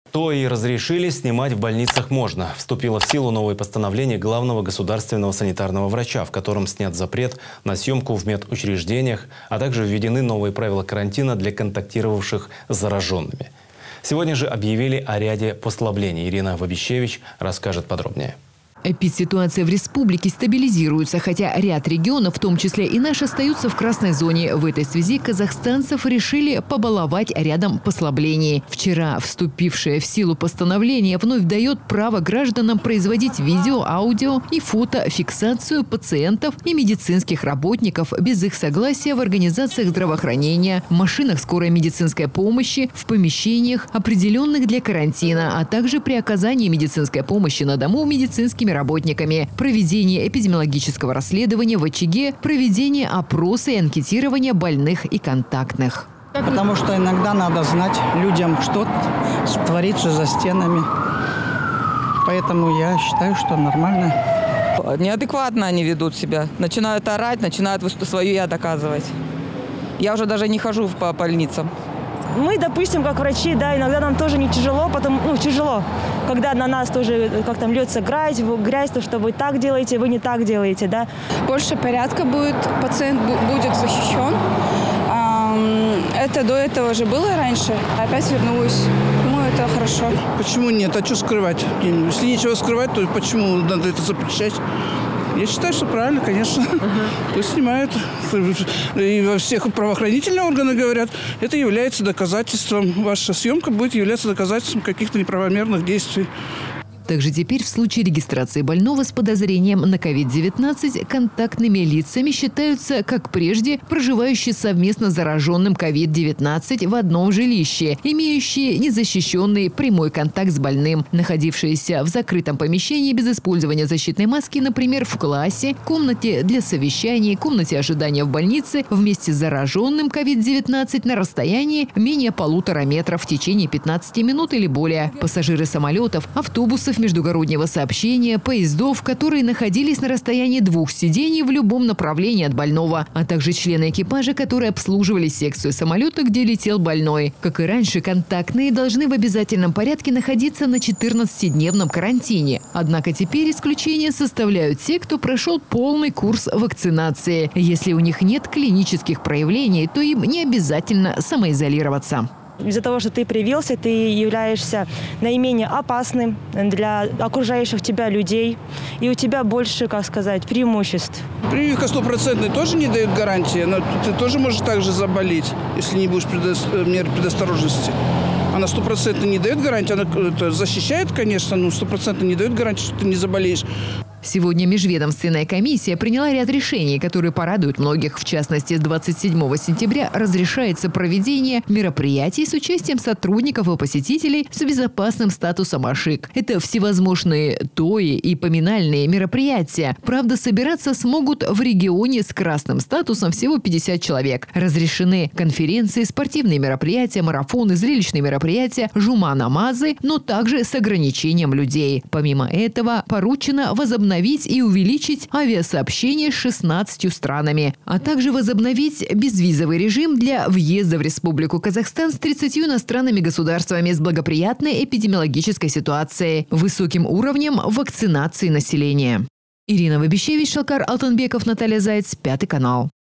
То и разрешили, снимать в больницах можно. Вступило в силу новое постановление главного государственного санитарного врача, в котором снят запрет на съемку в медучреждениях, а также введены новые правила карантина для контактировавших с зараженными. Сегодня же объявили о ряде послаблений. Ирина Вабищевич расскажет подробнее. Эпидситуация в республике стабилизируется, хотя ряд регионов, в том числе и наш, остаются в красной зоне. В этой связи казахстанцев решили побаловать рядом послаблений. Вчера вступившее в силу постановление вновь дает право гражданам производить видео, аудио и фотофиксацию пациентов и медицинских работников без их согласия в организациях здравоохранения, в машинах скорой медицинской помощи, в помещениях, определенных для карантина, а также при оказании медицинской помощи на дому медицинскими работниками, проведение эпидемиологического расследования в очаге, проведение опроса и анкетирования больных и контактных. Потому что иногда надо знать людям, что творится за стенами. Поэтому я считаю, что нормально. Неадекватно они ведут себя. Начинают орать, начинают свою я доказывать. Я уже даже не хожу по больницам. Мы, допустим, как врачи, да, иногда нам тоже не тяжело, тяжело, когда на нас тоже как там льется грязь, то что вы так делаете, вы не так делаете, да. Больше порядка будет, пациент будет защищен. Это до этого же было раньше, опять вернулось. Думаю, это хорошо. Почему нет? А что скрывать? Если нечего скрывать, то почему надо это запрещать? Я считаю, что правильно, конечно. Пусть снимают. И во всех правоохранительных органах говорят, это является доказательством. Ваша съемка будет являться доказательством каких-то неправомерных действий. Также теперь в случае регистрации больного с подозрением на COVID-19 контактными лицами считаются, как прежде, проживающие совместно с зараженным COVID-19 в одном жилище, имеющие незащищенный прямой контакт с больным, находившиеся в закрытом помещении без использования защитной маски, например, в классе, комнате для совещаний, комнате ожидания в больнице, вместе с зараженным COVID-19 на расстоянии менее 1,5 метра в течение 15 минут или более. Пассажиры самолетов, автобусов, междугороднего сообщения, поездов, которые находились на расстоянии 2 сидений в любом направлении от больного, а также члены экипажа, которые обслуживали секцию самолета, где летел больной. Как и раньше, контактные должны в обязательном порядке находиться на 14-дневном карантине. Однако теперь исключение составляют те, кто прошел полный курс вакцинации. Если у них нет клинических проявлений, то им не обязательно самоизолироваться. Из-за того, что ты привился, ты являешься наименее опасным для окружающих тебя людей. И у тебя больше, как сказать, преимуществ. Прививка стопроцентная тоже не дает гарантии. Но ты тоже можешь также заболеть, если не будешь мер предосторожности. Она стопроцентно не дает гарантии. Она защищает, конечно, но стопроцентно не дает гарантии, что ты не заболеешь. Сегодня межведомственная комиссия приняла ряд решений, которые порадуют многих. В частности, с 27 сентября разрешается проведение мероприятий с участием сотрудников и посетителей с безопасным статусом ОШИК. Это всевозможные ТОИ и поминальные мероприятия. Правда, собираться смогут в регионе с красным статусом всего 50 человек. Разрешены конференции, спортивные мероприятия, марафоны, зрелищные мероприятия, жума-намазы, но также с ограничением людей. Помимо этого, поручено возобновить и увеличить авиасообщение с 16 странами, а также возобновить безвизовый режим для въезда в Республику Казахстан с 30 иностранными государствами с благоприятной эпидемиологической ситуацией, высоким уровнем вакцинации населения. Ирина Вабищевич, Шалкар Алтынбеков, Наталья Заяц, 5 канал.